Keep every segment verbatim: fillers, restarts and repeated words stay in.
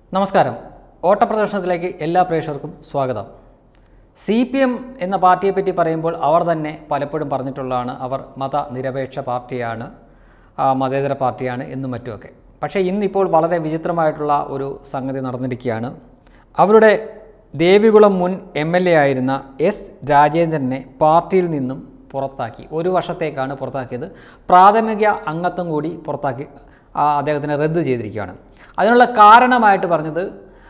നമസ്കാരം. ഓട്ടപ്രദർശനത്തിലേക്ക് എല്ലാ പ്രേക്ഷകർക്കും സ്വാഗതം. സി പി എം എന്ന പാർട്ടിയെപ്പറ്റി പറയുമ്പോൾ അവർ തന്നെ പലപ്പോഴും പറഞ്ഞിട്ടുള്ളതാണ് അവർ മതനിരപേക്ഷ പാർട്ടിയാണ്, മതേതര പാർട്ടിയാണ് എന്നും മറ്റുമൊക്കെ. പക്ഷേ ഇന്നിപ്പോൾ വളരെ വിചിത്രമായിട്ടുള്ള ഒരു സംഗതി നടന്നിരിക്കുകയാണ്. അവരുടെ ദേവികുളം മുൻ എം എൽ എ ആയിരുന്ന എസ് രാജേന്ദ്രനെ പാർട്ടിയിൽ നിന്നും പുറത്താക്കി. ഒരു വർഷത്തേക്കാണ് പുറത്താക്കിയത്. പ്രാഥമിക അംഗത്വം കൂടി പുറത്താക്കി അദ്ദേഹത്തിനെ റദ്ദ് ചെയ്തിരിക്കുകയാണ്. അതിനുള്ള കാരണമായിട്ട് പറഞ്ഞത്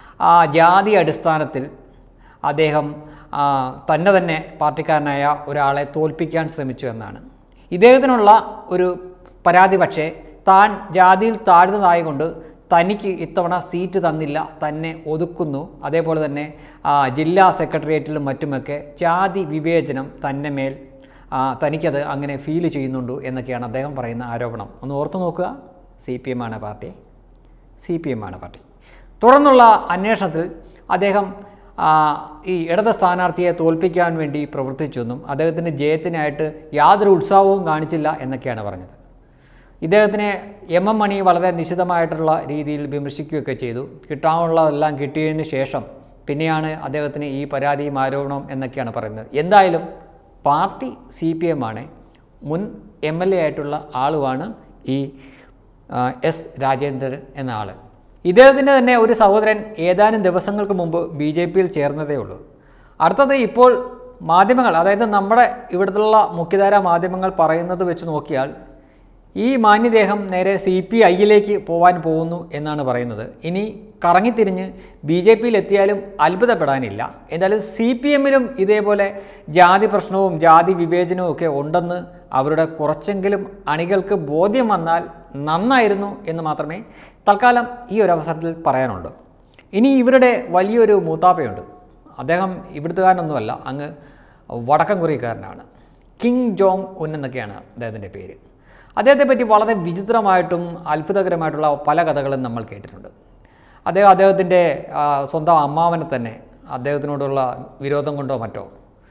ജാതി അടിസ്ഥാനത്തിൽ അദ്ദേഹം തന്നെ തന്നെ പാർട്ടിക്കാരനായ ഒരാളെ തോൽപ്പിക്കാൻ ശ്രമിച്ചു എന്നാണ് ഇദ്ദേഹത്തിനുള്ള ഒരു പരാതി. പക്ഷേ താൻ ജാതിയിൽ താഴ്ന്നതായതുകൊണ്ട് തനിക്ക് ഇത്തവണ സീറ്റ് തന്നില്ല, തന്നെ ഒതുക്കുന്നു. അതേപോലെ തന്നെ ജില്ലാ സെക്രട്ടേറിയറ്റിലും മറ്റുമൊക്കെ ജാതി വിവേചനം തന്നെ മേൽ തനിക്കത് അങ്ങനെ ഫീൽ ചെയ്യുന്നുണ്ട് എന്നൊക്കെയാണ് അദ്ദേഹം പറയുന്ന ആരോപണം. ഒന്ന് ഓർത്തു നോക്കുക. സി പി എം ആണ് പാർട്ടി, സി പി എം ആണ് പാർട്ടി. തുടർന്നുള്ള അന്വേഷണത്തിൽ അദ്ദേഹം ഈ ഇടത് സ്ഥാനാർത്ഥിയെ തോൽപ്പിക്കാൻ വേണ്ടി പ്രവർത്തിച്ചെന്നും അദ്ദേഹത്തിൻ്റെ ജയത്തിനായിട്ട് യാതൊരു ഉത്സാഹവും കാണിച്ചില്ല എന്നൊക്കെയാണ് പറഞ്ഞത്. ഇദ്ദേഹത്തിനെ എം എം മണി വളരെ നിശിതമായിട്ടുള്ള രീതിയിൽ വിമർശിക്കുകയൊക്കെ ചെയ്തു. കിട്ടാനുള്ളതെല്ലാം കിട്ടിയതിന് ശേഷം പിന്നെയാണ് അദ്ദേഹത്തിന് ഈ പരാതിയും ആരോപണം എന്നൊക്കെയാണ് പറയുന്നത്. എന്തായാലും പാർട്ടി സി പി എം ആണ്. മുൻ എം എൽ എ ആയിട്ടുള്ള ആളുമാണ് ഈ എസ് രാജേന്ദ്രൻ എന്ന ആൾ. ഇദ്ദേഹത്തിൻ്റെ തന്നെ ഒരു സഹോദരൻ ഏതാനും ദിവസങ്ങൾക്ക് മുമ്പ് ബി ജെ പിയിൽ ചേർന്നതേ ഉള്ളൂ. അടുത്തത് ഇപ്പോൾ മാധ്യമങ്ങൾ, അതായത് നമ്മുടെ ഇവിടുത്തുള്ള മുഖ്യധാര മാധ്യമങ്ങൾ പറയുന്നത് വെച്ച് നോക്കിയാൽ ഈ മാന്യദേഹം നേരെ സി പി ഐയിലേക്ക് പോകാൻ പോകുന്നു എന്നാണ് പറയുന്നത്. ഇനി കറങ്ങിത്തിരിഞ്ഞ് ബി ജെ പിയിൽ എത്തിയാലും അത്ഭുതപ്പെടാനില്ല. എന്തായാലും സി പി എമ്മിലും ഇതേപോലെ ജാതി പ്രശ്നവും ജാതി വിവേചനവും ഒക്കെ ഉണ്ടെന്ന് അവരുടെ കുറച്ചെങ്കിലും അണികൾക്ക് ബോധ്യം വന്നാൽ നന്നായിരുന്നു എന്ന് മാത്രമേ തൽക്കാലം ഈ ഒരു അവസരത്തിൽ പറയാനുള്ളൂ. ഇനി ഇവരുടെ വലിയൊരു മൂത്താപ്പയുണ്ട്. അദ്ദേഹം ഇവിടുത്തുകാരനൊന്നുമല്ല, അങ്ങ് വടക്കൻ കൊറിയക്കാരനാണ്. കിങ് ജോങ് ഉൻ എന്നൊക്കെയാണ് അദ്ദേഹത്തിൻ്റെ പേര്. അദ്ദേഹത്തെ പറ്റി വളരെ വിചിത്രമായിട്ടും അത്ഭുതകരമായിട്ടുള്ള പല കഥകളും നമ്മൾ കേട്ടിട്ടുണ്ട്. അദ്ദേഹം അദ്ദേഹത്തിൻ്റെ സ്വന്തം അമ്മാവനെ തന്നെ അദ്ദേഹത്തിനോടുള്ള വിരോധം കൊണ്ടോ മറ്റോ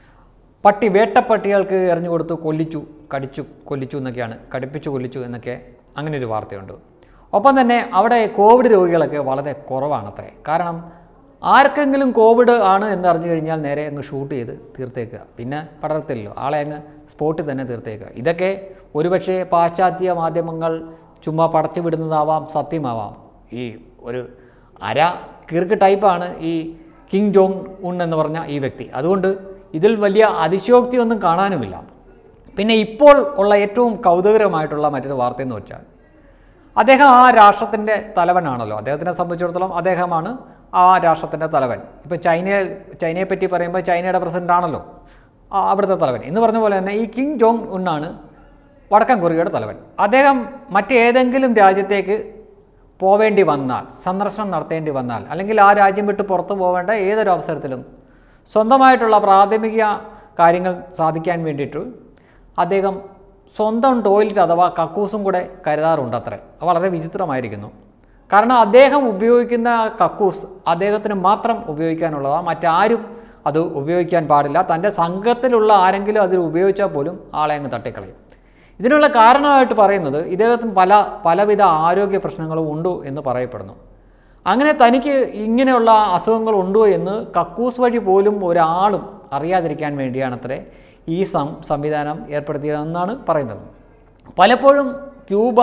പട്ടി വേട്ടപ്പട്ടികൾക്ക് എറിഞ്ഞു കൊടുത്തു കൊല്ലിച്ചു, കടിച്ചു കൊല്ലിച്ചു എന്നൊക്കെയാണ്, കടിപ്പിച്ചു കൊല്ലിച്ചു എന്നൊക്കെ അങ്ങനെ ഒരു വാർത്തയുണ്ട്. ഒപ്പം തന്നെ അവിടെ കോവിഡ് രോഗികളൊക്കെ വളരെ കുറവാണത്രേ. കാരണം ആർക്കെങ്കിലും കോവിഡ് ആണ് എന്നറിഞ്ഞു കഴിഞ്ഞാൽ നേരെ അങ്ങ് ഷൂട്ട് ചെയ്ത് തീർത്തേക്കുക, പിന്നെ പടർത്തില്ലല്ലോ, ആളെ അങ്ങ് സ്പോട്ടിൽ തന്നെ തീർത്തേക്കുക. ഇതൊക്കെ ഒരുപക്ഷെ പാശ്ചാത്യ മാധ്യമങ്ങൾ ചുമ്മാ പടച്ചു വിടുന്നതാവാം, സത്യമാവാം. ഈ ഒരു അര കിർക്ക് ടൈപ്പാണ് ഈ കിങ് ജോങ് ഉൺ എന്ന് പറഞ്ഞ ഈ വ്യക്തി. അതുകൊണ്ട് ഇതിൽ വലിയ അതിശയോക്തിയൊന്നും കാണാനുമില്ല. പിന്നെ ഇപ്പോൾ ഉള്ള ഏറ്റവും കൗതുകരമായിട്ടുള്ള മറ്റൊരു വാർത്തയെന്ന് വെച്ചാൽ അദ്ദേഹം ആ രാഷ്ട്രത്തിൻ്റെ തലവനാണല്ലോ. അദ്ദേഹത്തിനെ സംബന്ധിച്ചിടത്തോളം അദ്ദേഹമാണ് ആ രാഷ്ട്രത്തിൻ്റെ തലവൻ. ഇപ്പോൾ ചൈനയിൽ ചൈനയെ പറ്റി പറയുമ്പോൾ ചൈനയുടെ പ്രസിഡൻ്റ് ആണല്ലോ അവിടുത്തെ തലവൻ എന്ന് പറഞ്ഞ പോലെ തന്നെ ഈ കിങ് ജോങ് ഉണ്ണാണ് വടക്കൻ കൊറിയയുടെ തലവൻ. അദ്ദേഹം മറ്റേതെങ്കിലും രാജ്യത്തേക്ക് പോവേണ്ടി വന്നാൽ, സന്ദർശനം നടത്തേണ്ടി വന്നാൽ, അല്ലെങ്കിൽ ആ രാജ്യം വിട്ട് പുറത്തു പോവേണ്ട ഏതൊരു അവസരത്തിലും സ്വന്തമായിട്ടുള്ള പ്രാഥമിക കാര്യങ്ങൾ സാധിക്കാൻ വേണ്ടിയിട്ട് അദ്ദേഹം സ്വന്തം ടോയ്ലറ്റ് അഥവാ കക്കൂസും കൂടെ കരുതാറുണ്ട് അത്രേ. വളരെ വിചിത്രമായിരിക്കുന്നു. കാരണം അദ്ദേഹം ഉപയോഗിക്കുന്ന കക്കൂസ് അദ്ദേഹത്തിന് മാത്രം ഉപയോഗിക്കാനുള്ളതാണ്, മറ്റാരും അത് ഉപയോഗിക്കാൻ പാടില്ല. തൻ്റെ സംഘത്തിലുള്ള ആരെങ്കിലും അതിൽ ഉപയോഗിച്ചാൽ പോലും ആളെ അങ്ങ് തട്ടിക്കളയും. ഇതിനുള്ള കാരണമായിട്ട് പറയുന്നത് ഇദ്ദേഹത്തിന് പല പലവിധ ആരോഗ്യ പ്രശ്നങ്ങളും ഉണ്ട് എന്ന് പറയപ്പെടുന്നു. അങ്ങനെ തനിക്ക് ഇങ്ങനെയുള്ള അസുഖങ്ങളുണ്ടോ എന്ന് കക്കൂസ് വഴി പോലും ഒരാളും അറിയാതിരിക്കാൻ വേണ്ടിയാണത്രേ ഈ സം സംവിധാനം ഏർപ്പെടുത്തിയതെന്നാണ് പറയുന്നത്. പലപ്പോഴും ക്യൂബ,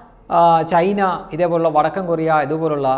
ചൈന, ഇതേപോലുള്ള വടക്കൻ കൊറിയ, ഇതുപോലുള്ള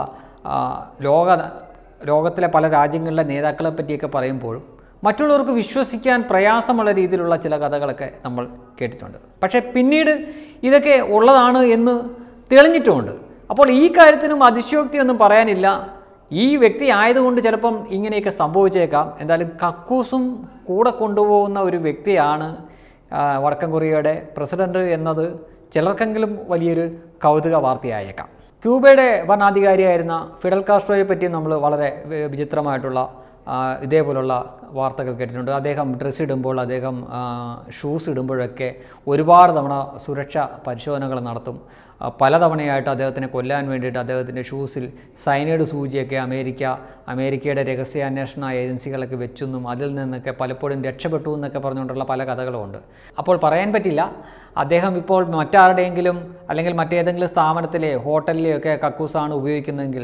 ലോക ലോകത്തിലെ പല രാജ്യങ്ങളിലെ നേതാക്കളെ പറ്റിയൊക്കെ പറയുമ്പോഴും മറ്റുള്ളവർക്ക് വിശ്വസിക്കാൻ പ്രയാസമുള്ള രീതിയിലുള്ള ചില കഥകളൊക്കെ നമ്മൾ കേട്ടിട്ടുണ്ട്. പക്ഷേ പിന്നീട് ഇതൊക്കെ ഉള്ളതാണ് എന്ന് തെളിഞ്ഞിട്ടുമുണ്ട്. അപ്പോൾ ഈ കാര്യത്തിനും അതിശയോക്തിയൊന്നും പറയാനില്ല. ഈ വ്യക്തി ആയതുകൊണ്ട് ചിലപ്പം ഇങ്ങനെയൊക്കെ സംഭവിച്ചേക്കാം. എന്തായാലും കക്കൂസും കൂടെ കൊണ്ടുപോകുന്ന ഒരു വ്യക്തിയാണ് വടക്കൻ കൊറിയയുടെ പ്രസിഡന്റ് എന്നത് ചിലർക്കെങ്കിലും വലിയൊരു കൗതുക വാർത്തയായേക്കാം. ക്യൂബയുടെ ഭരണാധികാരിയായിരുന്ന ഫിഡൽ കാസ്ട്രോയെ പറ്റി നമ്മൾ വളരെ വിചിത്രമായിട്ടുള്ള ഇതേപോലുള്ള വാർത്തകൾ കേട്ടിട്ടുണ്ട്. അദ്ദേഹം ഡ്രസ്സ് ഇടുമ്പോൾ, അദ്ദേഹം ഷൂസ് ഇടുമ്പോഴൊക്കെ ഒരുപാട് തവണ സുരക്ഷാ പരിശോധനകൾ നടത്തും. പലതവണയായിട്ട് അദ്ദേഹത്തിനെ കൊല്ലാൻ വേണ്ടിയിട്ട് അദ്ദേഹത്തിൻ്റെ ഷൂസിൽ സൈനൈഡ് സൂചിയൊക്കെ അമേരിക്ക അമേരിക്കയുടെ രഹസ്യാന്വേഷണ ഏജൻസികളൊക്കെ വെച്ചെന്നും അതിൽ നിന്നൊക്കെ പലപ്പോഴും രക്ഷപ്പെട്ടു എന്നൊക്കെ പറഞ്ഞുകൊണ്ടുള്ള പല കഥകളുമുണ്ട്. അപ്പോൾ പറയാൻ പറ്റില്ല അദ്ദേഹം ഇപ്പോൾ മറ്റാരുടെയെങ്കിലും അല്ലെങ്കിൽ മറ്റേതെങ്കിലും സ്ഥാപനത്തിലെ ഹോട്ടലിലെയൊക്കെ കക്കൂസാണ് ഉപയോഗിക്കുന്നതെങ്കിൽ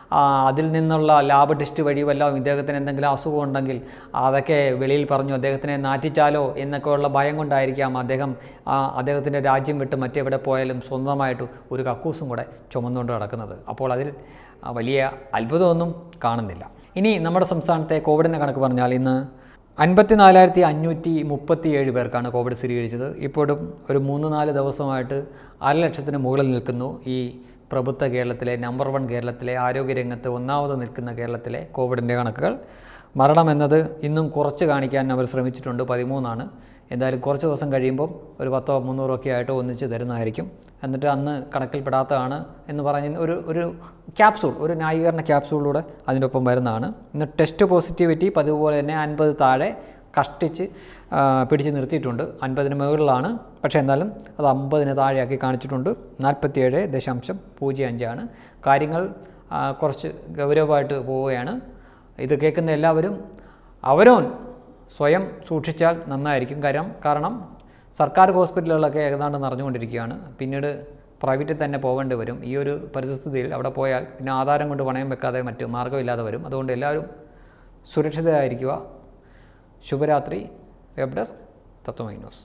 അതിൽ നിന്നുള്ള ലാബ് ടെസ്റ്റ് വഴി വല്ല ഇദ്ദേഹത്തിന് എന്തെങ്കിലും അസുഖം ഉണ്ടെങ്കിൽ അതൊക്കെ വെളിയിൽ പറഞ്ഞു അദ്ദേഹത്തിനെ നാറ്റിച്ചാലോ എന്നൊക്കെയുള്ള ഭയം കൊണ്ടായിരിക്കാം അദ്ദേഹം അദ്ദേഹത്തിൻ്റെ രാജ്യം വിട്ട് മറ്റെവിടെ പോയാലും സ്വന്തമായിട്ട് ഒരു കക്കൂസും കൂടെ ചുമന്നുകൊണ്ട് നടക്കുന്നത്. അപ്പോൾ അതിൽ വലിയ അത്ഭുതമൊന്നും കാണുന്നില്ല. ഇനി നമ്മുടെ സംസ്ഥാനത്തെ കോവിഡിൻ്റെ കണക്ക് പറഞ്ഞാൽ ഇന്ന് അൻപത്തി നാലായിരത്തി അഞ്ഞൂറ്റി മുപ്പത്തി ഏഴ് പേർക്കാണ് കോവിഡ് സ്ഥിരീകരിച്ചത്. ഇപ്പോഴും ഒരു മൂന്ന് നാല് ദിവസമായിട്ട് അര ലക്ഷത്തിന് മുകളിൽ നിൽക്കുന്നു ഈ പ്രബുദ്ധ കേരളത്തിലെ നമ്പർ വൺ കേരളത്തിലെ ആരോഗ്യരംഗത്ത് ഒന്നാമത് നിൽക്കുന്ന കേരളത്തിലെ കോവിഡിൻ്റെ കണക്കുകൾ. മരണമെന്നത് ഇന്നും കുറച്ച് കാണിക്കാൻ അവർ ശ്രമിച്ചിട്ടുണ്ട്, പതിമൂന്നാണ്. എന്തായാലും കുറച്ച് ദിവസം കഴിയുമ്പം ഒരു പത്തോ മുന്നൂറോ ഒക്കെ ആയിട്ട് ഒന്നിച്ച് തരുന്നതായിരിക്കും. എന്നിട്ട് അന്ന് കണക്കിൽപ്പെടാത്തതാണ് എന്ന് പറഞ്ഞ് ഒരു ഒരു ക്യാപ്സൂൾ, ഒരു ന്യായീകരണ ക്യാപ്സൂളിലൂടെ അതിൻ്റെ ഒപ്പം വരുന്നതാണ്. ഇന്ന് ടെസ്റ്റ് പോസിറ്റിവിറ്റി പതിവ് പോലെ തന്നെ അൻപത് താഴെ കഷ്ടിച്ച് പിടിച്ച് നിർത്തിയിട്ടുണ്ട്. അൻപതിന് മുകളിലാണ്, പക്ഷേ എന്നാലും അത് അമ്പതിന് താഴെയാക്കി കാണിച്ചിട്ടുണ്ട്. നാൽപ്പത്തിയേഴ് ദശാംശം പൂജ്യം അഞ്ചാണ്. കാര്യങ്ങൾ കുറച്ച് ഗൗരവമായിട്ട് പോവുകയാണ്. ഇത് കേൾക്കുന്ന എല്ലാവരും അവരോൻ സ്വയം സൂക്ഷിച്ചാൽ നന്നായിരിക്കും. കാര്യം കാരണം സർക്കാർ ഹോസ്പിറ്റലുകളൊക്കെ ഏതാണ്ട് നിറഞ്ഞുകൊണ്ടിരിക്കുകയാണ്. പിന്നീട് പ്രൈവറ്റിൽ തന്നെ പോകേണ്ടി വരും. ഈ ഒരു പരിസ്ഥിതിയിൽ അവിടെ പോയാൽ പിന്നെ ആധാരം കൊണ്ട് പണയം വെക്കാതെ മറ്റ് മാർഗ്ഗമില്ലാതെ വരും. അതുകൊണ്ട് എല്ലാവരും സുരക്ഷിതരായിരിക്കുക. ശുഭരാത്രി. Web desk Tatwamayi news.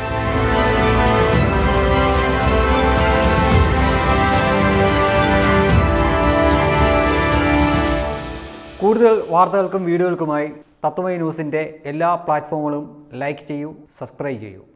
കൂടുതൽ വാർത്തകൾക്കും വീഡിയോകൾക്കുമായി തത്വമയി ന്യൂസിൻ്റെ എല്ലാ പ്ലാറ്റ്ഫോമുകളും ലൈക്ക് ചെയ്യൂ, സബ്സ്ക്രൈബ് ചെയ്യൂ.